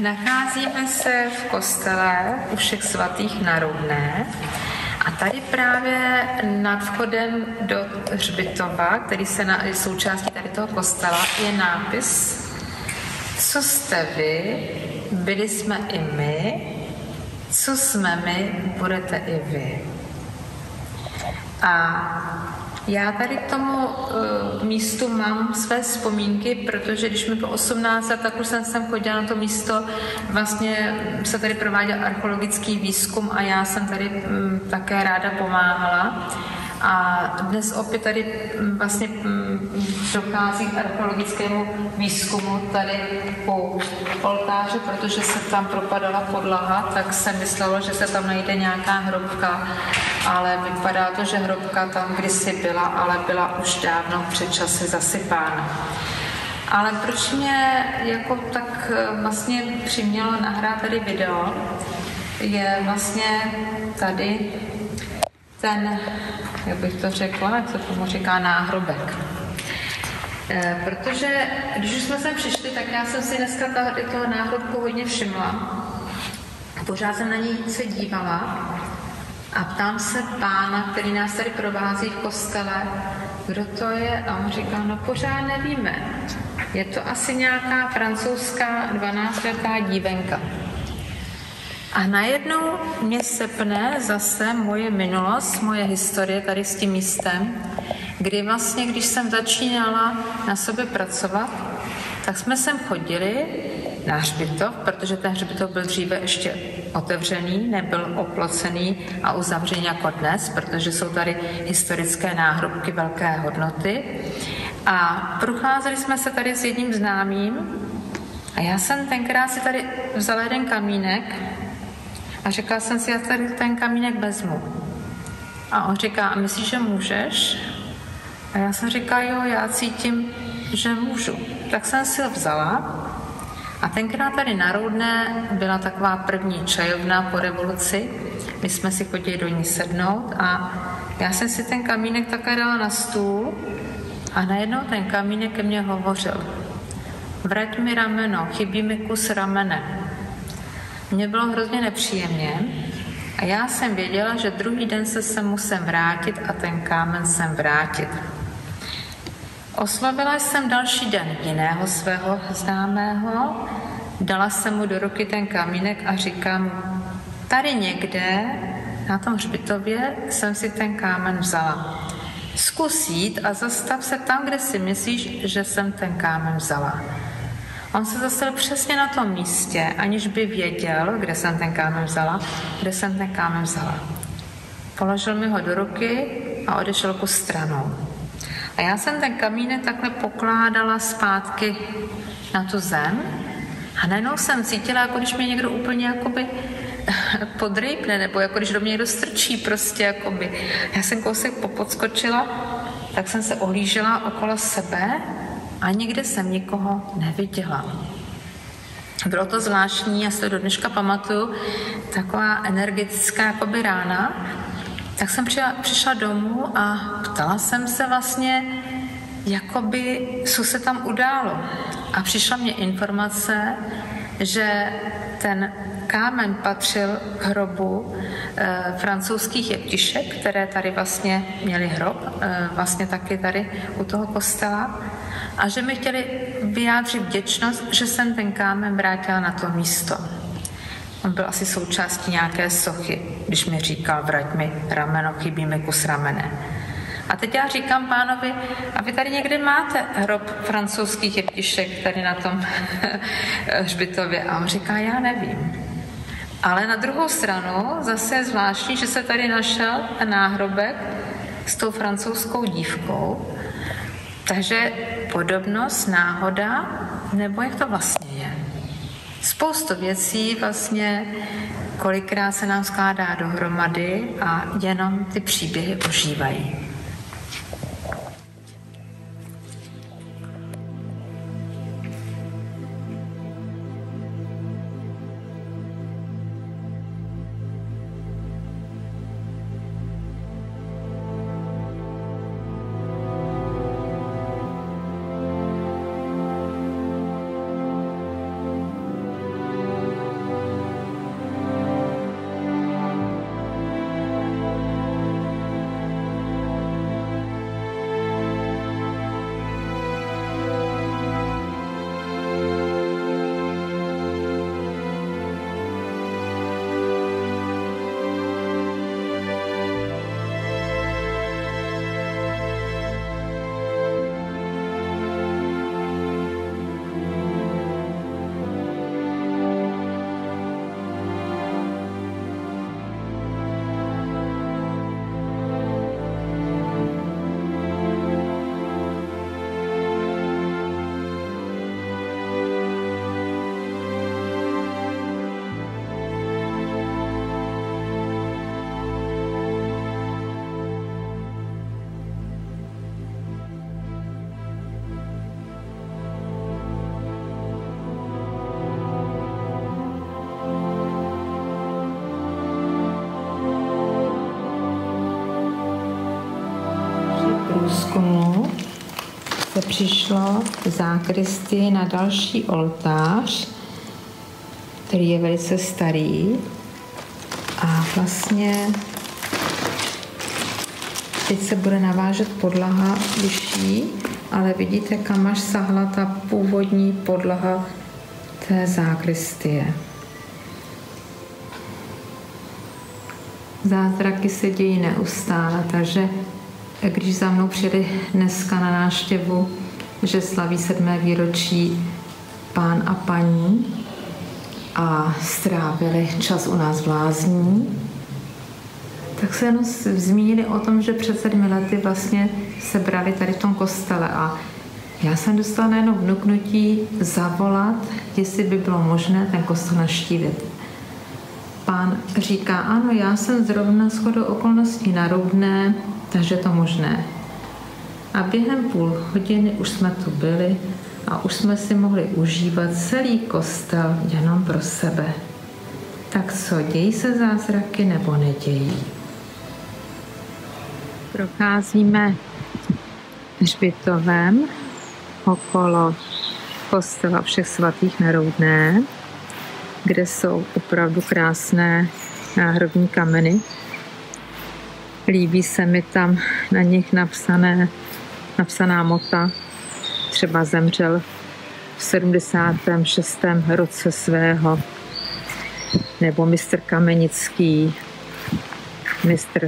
Nacházíme se v kostele u Všech svatých na Roudné a tady právě nad vchodem do hřbitova, který se součástí tady toho kostela, je nápis Co jste vy, byli jsme i my, co jsme my, budete i vy. A já tady k tomu místu mám své vzpomínky, protože když mi bylo 18 let, tak už jsem sem chodila na to místo. Vlastně se tady prováděl archeologický výzkum a já jsem tady také ráda pomáhala. A dnes opět tady vlastně dochází k archeologickému výzkumu tady po oltáři, protože se tam propadala podlaha, tak se myslelo, že se tam najde nějaká hrobka, ale vypadá to, že hrobka tam kdysi byla, ale byla už dávno před časy zasypána. Ale proč mě jako tak vlastně přimělo nahrát tady video, je vlastně tady ten, jak bych to řekla, jak se tomu říká, náhrobek. Protože když už jsme sem přišli, tak já jsem si dneska toho náhrobku hodně všimla. Pořád jsem na něj se dívala a ptám se pána, který nás tady provází v kostele, kdo to je, a on říká, no pořád nevíme. Je to asi nějaká francouzská 12letá dívenka. A najednou mě sepne zase moje minulost, moje historie tady s tím místem, kdy vlastně, když jsem začínala na sobě pracovat, tak jsme sem chodili na hřbitov, protože ten hřbitov byl dříve ještě otevřený, nebyl oplocený a uzavřený jako dnes, protože jsou tady historické náhrobky velké hodnoty. A procházeli jsme se tady s jedním známým a já jsem tenkrát si tady vzala jeden kamínek a říkala jsem si, já tady ten kamínek vezmu. A on říká, a myslíš, že můžeš? A já jsem říkala, jo, já cítím, že můžu. Tak jsem si ho vzala a tenkrát tady na Roudné byla taková první čajovna po revoluci. My jsme si chodili do ní sednout a já jsem si ten kamínek také dala na stůl a najednou ten kamínek ke mně hovořil. Vrať mi rameno, chybí mi kus ramene. Mně bylo hrozně nepříjemně a já jsem věděla, že druhý den se sem musím vrátit a ten kámen sem vrátit. Oslovila jsem další den jiného svého známého, dala jsem mu do ruky ten kamínek a říkám, tady někde na tom hřbitově jsem si ten kámen vzala. Zkus jít a zastav se tam, kde si myslíš, že jsem ten kámen vzala. On se zastavil přesně na tom místě, aniž by věděl, kde jsem ten kámen vzala. Položil mi ho do ruky a odešel ku stranou. A já jsem ten kamínek takhle pokládala zpátky na tu zem a najednou jsem cítila, jako když mě někdo úplně jakoby podrýpne, nebo jako když do mě někdo strčí prostě jakoby. Já jsem kousek popodskočila, tak jsem se ohlížela okolo sebe a nikde jsem nikoho neviděla. Bylo to zvláštní, já si to do dneška pamatuju, taková energetická jakoby rána. Tak jsem přišla domů a ptala jsem se vlastně, jakoby, co se tam událo. A přišla mě informace, že ten kámen patřil k hrobu francouzských jeptišek, které tady vlastně měli hrob, vlastně taky tady u toho kostela, a že mi chtěli vyjádřit vděčnost, že jsem ten kámen vrátila na to místo. On byl asi součástí nějaké sochy, když mi říkal, vrať mi rameno, chybí mi kus ramene. A teď já říkám pánovi, a vy tady někde máte hrob francouzských jeptišek tady na tom hřbitově. A on říká, já nevím. Ale na druhou stranu zase je zvláštní, že se tady našel ten náhrobek s tou francouzskou dívkou. Takže podobnost, náhoda, nebo jak to vlastně je? Spoustu věcí vlastně kolikrát se nám skládá dohromady a jenom ty příběhy ožívají. průzkumu se přišlo v zákristii na další oltář, který je velice starý a vlastně teď se bude navážet podlaha vyšší, ale vidíte, kam až sahla ta původní podlaha té zákristie. Zázraky se dějí neustále, takže když za mnou přijeli dneska na návštěvu, že slaví 7. výročí pán a paní a strávili čas u nás v lázní, tak se jenom zmínili o tom, že před 7 lety vlastně se brali tady v tom kostele a já jsem dostala najednou vnuknutí zavolat, jestli by bylo možné ten kostel navštívit. Pán říká, ano, já jsem zrovna shodou okolností na Roudné, takže to možné. A během půl hodiny už jsme tu byli a už jsme si mohli užívat celý kostel jenom pro sebe. Tak co, dějí se zázraky nebo nedějí? Procházíme hřbitovem okolo kostela Všech svatých na Roudné, kde jsou opravdu krásné náhrobní kameny. Líbí se mi tam na nich napsaná mota. Třeba zemřel v 76. roce svého, nebo mistr Kamenický, mistr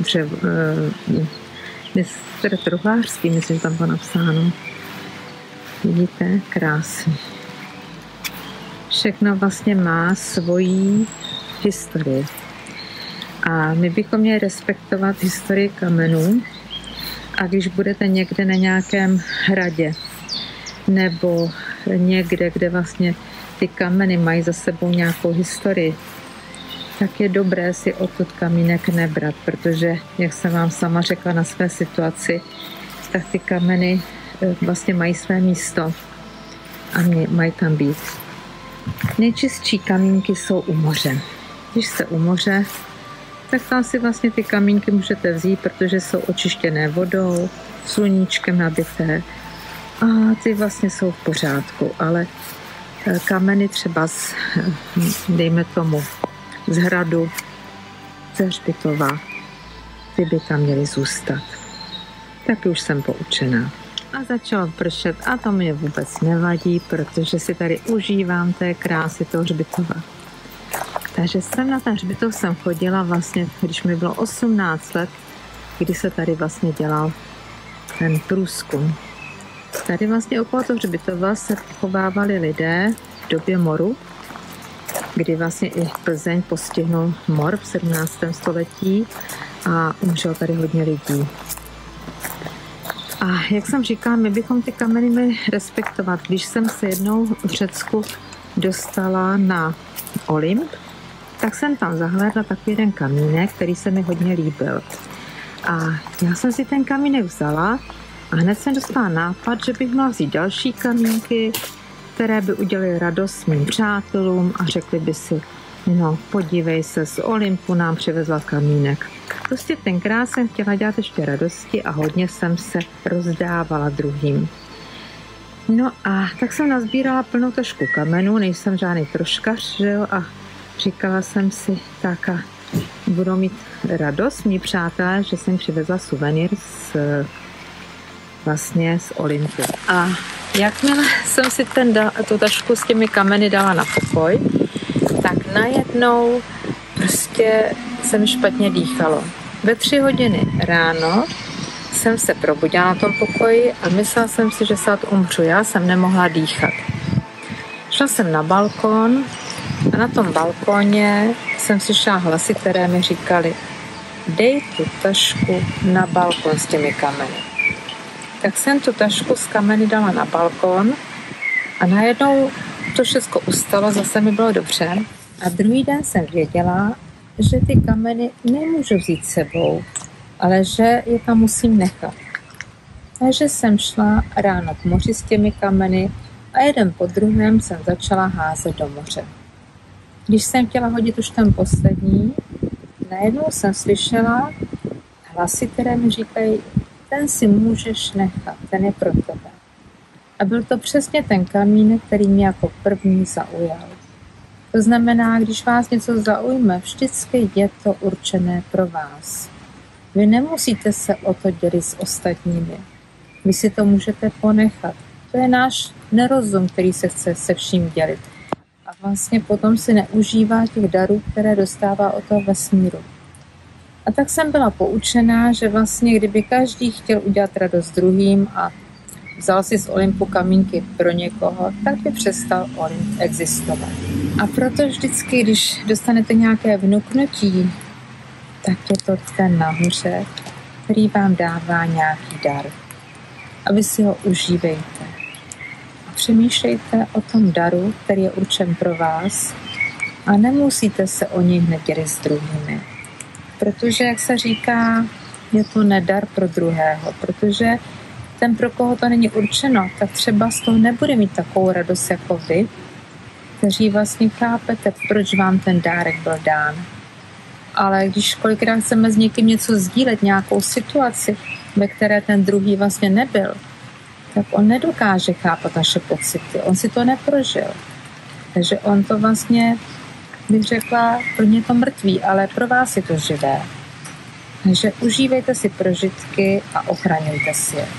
Truhlářský, myslím, že tam bylo napsáno. Vidíte? Krásně. Všechno vlastně má svoji historii. A my bychom měli respektovat historii kamenů. A když budete někde na nějakém hradě nebo někde, kde vlastně ty kameny mají za sebou nějakou historii, tak je dobré si odtud kamínek nebrat, protože, jak jsem vám sama řekla na své situaci, tak ty kameny vlastně mají své místo a mají tam být. Nejčistší kamínky jsou u moře. Když jste u moře, tak tam si vlastně ty kamínky můžete vzít, protože jsou očištěné vodou, sluníčkem nabité a ty vlastně jsou v pořádku, ale kameny třeba dejme tomu, z hradu, ze hřbitova, ty by tam měly zůstat. Taky už jsem poučená. A začalo pršet a to mě vůbec nevadí, protože si tady užívám té krásy toho hřbitova. Takže jsem na ten hřbitov jsem chodila vlastně, když mi bylo 18 let, kdy se tady vlastně dělal ten průzkum. Tady vlastně okolo toho hřbitova se pochovávali lidé v době moru, kdy vlastně i Plzeň postihnul mor v 17. století a umřelo tady hodně lidí. A jak jsem říkala, my bychom ty kameny měli respektovat. Když jsem se jednou v Řecku dostala na Olymp, tak jsem tam zahlédla takový jeden kamínek, který se mi hodně líbil. A já jsem si ten kamínek vzala a hned jsem dostala nápad, že bych měla vzít další kamínky, které by udělaly radost mým přátelům a řekli by si, no podívej se, z Olympu nám přivezla kamínek. Prostě tenkrát jsem chtěla dělat ještě radosti a hodně jsem se rozdávala druhým. No a tak jsem nazbírala plnou tašku kamenů, nejsem žádný troškař, že jo, a říkala jsem si, tak a budou mít radost mý přátelé, že jsem přivezla suvenýr vlastně z Olympu. A jakmile jsem si tu tašku s těmi kameny dala na pokoj, tak najednou prostě se mi špatně dýchalo. Ve 3 hodiny ráno jsem se probudila na tom pokoji a myslela jsem si, že snad umřu. Já jsem nemohla dýchat. Šla jsem na balkon a na tom balkóně jsem slyšela hlasy, které mi říkali, dej tu tašku na balkon s těmi kameny. Tak jsem tu tašku s kameny dala na balkon a najednou to všechno ustalo, zase mi bylo dobře. A druhý den jsem věděla, že ty kameny nemůžu vzít sebou, ale že je tam musím nechat. Takže jsem šla ráno k moři s těmi kameny a jeden po druhém jsem začala házet do moře. Když jsem chtěla hodit už ten poslední, najednou jsem slyšela hlasy, které mi říkají, ten si můžeš nechat, ten je pro tebe. A byl to přesně ten kamínek, který mě jako první zaujal. To znamená, když vás něco zaujme, vždycky je to určené pro vás. Vy nemusíte se o to dělit s ostatními. Vy si to můžete ponechat. To je náš nerozum, který se chce se vším dělit. A vlastně potom si neužívá těch darů, které dostává od toho vesmíru. A tak jsem byla poučená, že vlastně kdyby každý chtěl udělat radost druhým a vzal si z Olympu kamínky pro někoho, tak by přestal Olymp existovat. A proto vždycky, když dostanete nějaké vnuknutí, tak je to ten nahoře, který vám dává nějaký dar. A vy si ho užívejte. A přemýšlejte o tom daru, který je určen pro vás a nemusíte se o něj hned dělit s druhými. Protože, jak se říká, je to nedar pro druhého, protože ten, pro koho to není určeno, tak třeba z toho nebude mít takovou radost jako vy, kteří vlastně chápete, proč vám ten dárek byl dán. Ale když kolikrát chceme s někým něco sdílet, nějakou situaci, ve které ten druhý vlastně nebyl, tak on nedokáže chápat naše pocity. On si to neprožil. Takže on to vlastně, bych řekla, pro ně to mrtvý, ale pro vás je to živé. Takže užívejte si prožitky a ochraňujte si je.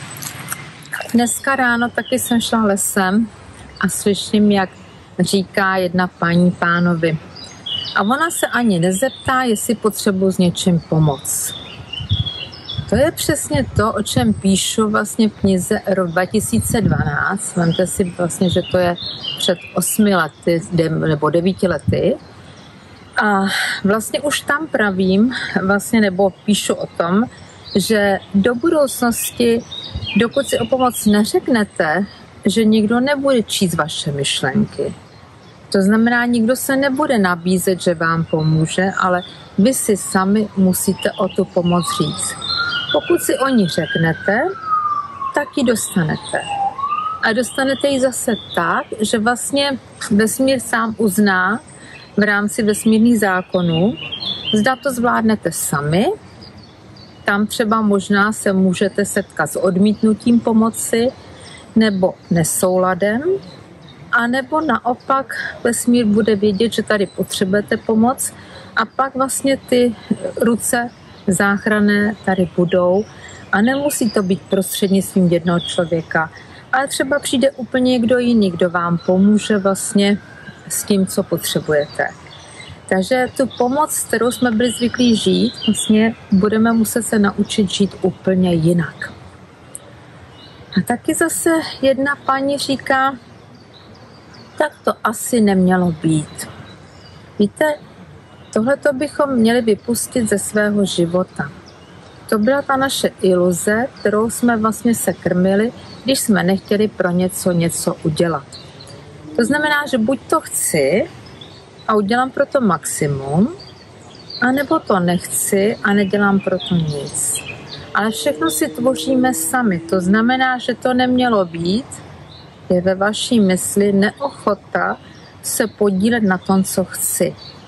Dneska ráno taky jsem šla lesem a slyším, jak říká jedna paní pánovi. A ona se ani nezeptá, jestli potřebuji s něčím pomoc. To je přesně to, o čem píšu vlastně v knize rok 2012. Vemte si vlastně, že to je před 8 lety nebo 9 lety. A vlastně už tam pravím, vlastně, nebo píšu o tom, že do budoucnosti, dokud si o pomoc neřeknete, že nikdo nebude číst vaše myšlenky. To znamená, nikdo se nebude nabízet, že vám pomůže, ale vy si sami musíte o tu pomoc říct. Pokud si o ní řeknete, tak ji dostanete. A dostanete ji zase tak, že vlastně vesmír sám uzná v rámci vesmírných zákonů, zda to zvládnete sami, tam třeba možná se můžete setkat s odmítnutím pomoci nebo nesouladem, a nebo naopak vesmír bude vědět, že tady potřebujete pomoc a pak vlastně ty ruce záchranné tady budou a nemusí to být prostřednictvím jednoho člověka, ale třeba přijde úplně někdo jiný, kdo vám pomůže vlastně s tím, co potřebujete. Takže tu pomoc, kterou jsme byli zvyklí žít, vlastně budeme muset se naučit žít úplně jinak. A taky zase jedna paní říká, tak to asi nemělo být. Víte, tohleto bychom měli vypustit ze svého života. To byla ta naše iluze, kterou jsme vlastně se krmili, když jsme nechtěli pro něco udělat. To znamená, že buď to chci a udělám pro to maximum, anebo to nechci a nedělám pro to nic. Ale všechno si tvoříme sami. To znamená, že to nemělo být, je ve vaší mysli neochota se podílet na tom, co chci.